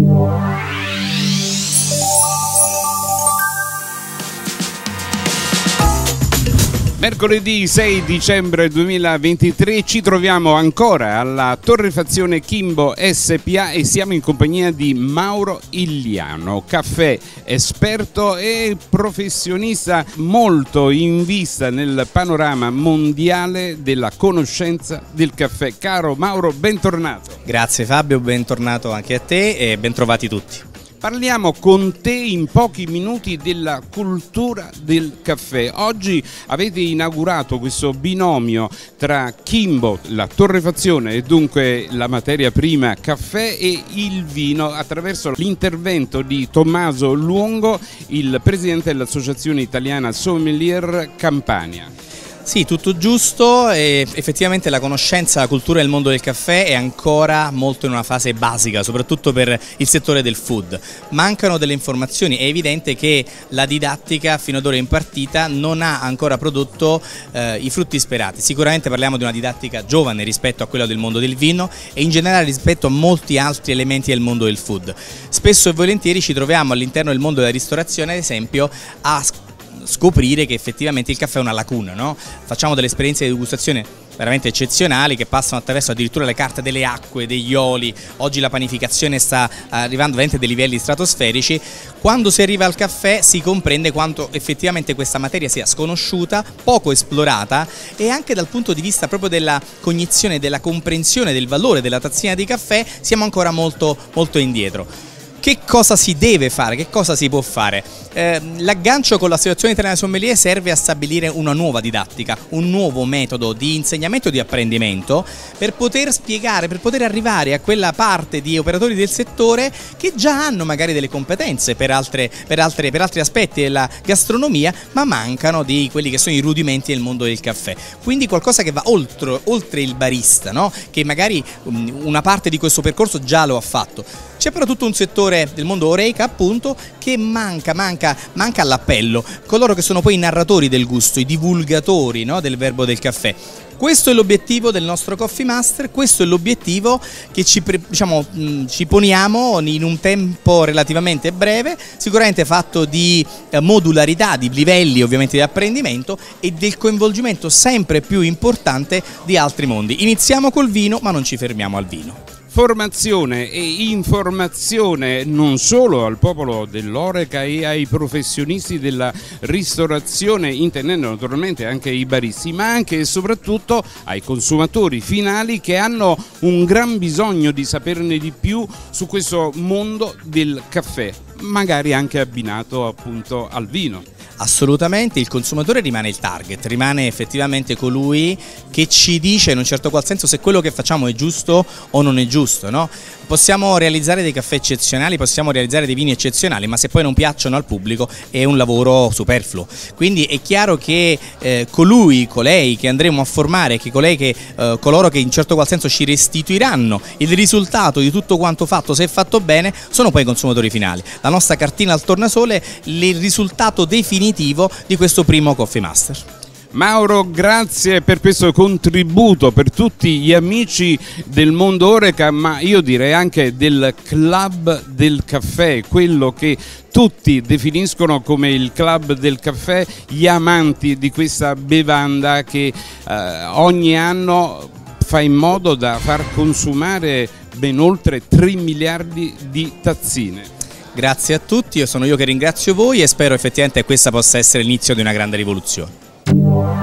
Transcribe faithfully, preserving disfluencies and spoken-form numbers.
Mercoledì sei dicembre duemilaventitré ci troviamo ancora alla Torrefazione Kimbo S P A e siamo in compagnia di Mauro Illiano, caffè esperto e professionista molto in vista nel panorama mondiale della conoscenza del caffè. Caro Mauro, bentornato. Grazie Fabio, bentornato anche a te e bentrovati tutti. Parliamo con te in pochi minuti della cultura del caffè. Oggi avete inaugurato questo binomio tra Kimbo, la torrefazione e dunque la materia prima caffè, e il vino attraverso l'intervento di Tommaso Luongo, il presidente dell'Associazione Italiana Sommelier Campania. Sì, tutto giusto, e effettivamente la conoscenza, la cultura del mondo del caffè è ancora molto in una fase basica, soprattutto per il settore del food. Mancano delle informazioni, è evidente che la didattica fino ad ora impartita non ha ancora prodotto eh, i frutti sperati. Sicuramente parliamo di una didattica giovane rispetto a quella del mondo del vino e in generale rispetto a molti altri elementi del mondo del food. Spesso e volentieri ci troviamo all'interno del mondo della ristorazione, ad esempio, a scoprire che effettivamente il caffè è una lacuna, no? Facciamo delle esperienze di degustazione veramente eccezionali che passano attraverso addirittura le carte delle acque, degli oli. Oggi la panificazione sta arrivando veramente a dei livelli stratosferici. Quando si arriva al caffè si comprende quanto effettivamente questa materia sia sconosciuta, poco esplorata, e anche dal punto di vista proprio della cognizione, della comprensione del valore della tazzina di caffè siamo ancora molto, molto indietro. Che cosa si deve fare? Che cosa si può fare? Eh, l'aggancio con l'Associazione Italiana Sommelier serve a stabilire una nuova didattica, un nuovo metodo di insegnamento e di apprendimento per poter spiegare, per poter arrivare a quella parte di operatori del settore che già hanno magari delle competenze per, altre, per, altre, per altri aspetti della gastronomia, ma mancano di quelli che sono i rudimenti del mondo del caffè. Quindi qualcosa che va oltre, oltre il barista, no? Che magari um, una parte di questo percorso già lo ha fatto. C'è però tutto un settore del mondo Horeca, appunto, che manca, manca, manca all'appello, coloro che sono poi i narratori del gusto, i divulgatori, no, del verbo del caffè. Questo è l'obiettivo del nostro Coffee Master, questo è l'obiettivo che ci, diciamo, ci poniamo in un tempo relativamente breve, sicuramente fatto di modularità, di livelli ovviamente di apprendimento e del coinvolgimento sempre più importante di altri mondi. Iniziamo col vino, ma non ci fermiamo al vino. Formazione e informazione non solo al popolo dell'Horeca e ai professionisti della ristorazione, intendendo naturalmente anche i baristi, ma anche e soprattutto ai consumatori finali che hanno un gran bisogno di saperne di più su questo mondo del caffè, magari anche abbinato appunto al vino. Assolutamente, il consumatore rimane il target, rimane effettivamente colui che ci dice in un certo qual senso se quello che facciamo è giusto o non è giusto, no? Possiamo realizzare dei caffè eccezionali, possiamo realizzare dei vini eccezionali, ma se poi non piacciono al pubblico è un lavoro superfluo. Quindi è chiaro che eh, colui, colei che andremo a formare, che colei che, eh, coloro che in certo qual senso ci restituiranno il risultato di tutto quanto fatto, se è fatto bene, sono poi i consumatori finali. La nostra cartina al tornasole, il risultato definitivo di questo primo Coffee Master. Mauro, grazie per questo contributo per tutti gli amici del mondo Horeca, ma io direi anche del club del caffè, quello che tutti definiscono come il club del caffè, gli amanti di questa bevanda che eh, ogni anno fa in modo da far consumare ben oltre tre miliardi di tazzine. Grazie a tutti, io sono io che ringrazio voi e spero effettivamente che questa possa essere l'inizio di una grande rivoluzione.